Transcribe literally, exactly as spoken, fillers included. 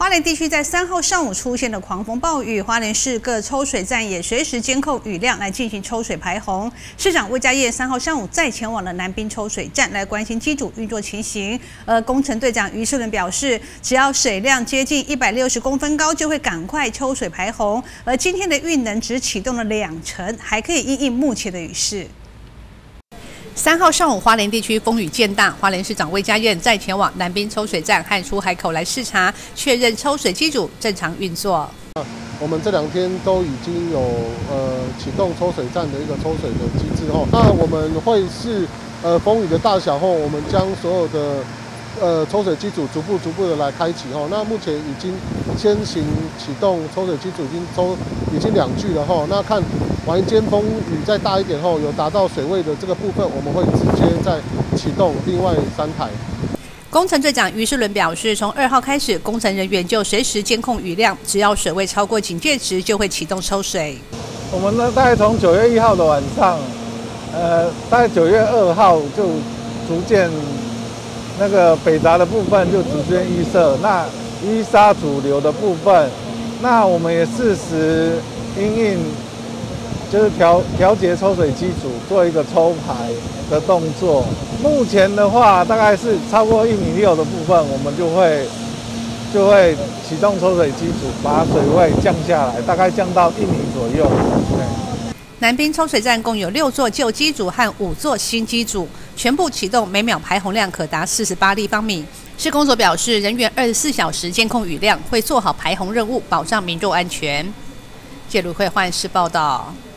花莲地区在三号上午出现了狂风暴雨，花莲市各抽水站也随时监控雨量来进行抽水排洪。市长魏家业三号上午再前往了南滨抽水站来关心机组运作情形。而工程队长于世伦表示，只要水量接近一百六十公分高，就会赶快抽水排洪。而今天的运能只启动了两成，还可以因应目前的雨势。 三号上午，花莲地区风雨渐大，花莲市长魏家燕再前往南滨抽水站和出海口来视察，确认抽水机组正常运作。 我们这两天都已经有呃启动抽水站的一个抽水的机制后，那我们会是呃风雨的大小后，我们将所有的呃抽水机组逐步逐步的来开启后，那目前已经先行启动抽水机组已经抽已经两具了后，那看。 晚间风雨再大一点后，有达到水位的这个部分，我们会直接再启动另外三台。 工程队长于世伦表示，从二号开始，工程人员就随时监控雨量，只要水位超过警戒值，就会启动抽水。 我们呢，大概从九月一号的晚上，呃，大概九月二号就逐渐那个北闸的部分就逐渐预设，那淤沙主流的部分，那我们也适时因应。 就是调调节抽水机组，做一个抽排的动作。目前的话，大概是超过一米六的部分，我们就会就会启动抽水机组，把水位降下来，大概降到一米左右。对。 南滨抽水站共有六座旧机组和五座新机组，全部启动，每秒排洪量可达四十八立方米。市公所表示，人员二十四小时监控雨量，会做好排洪任务，保障民众安全。谢如慧焕视报道。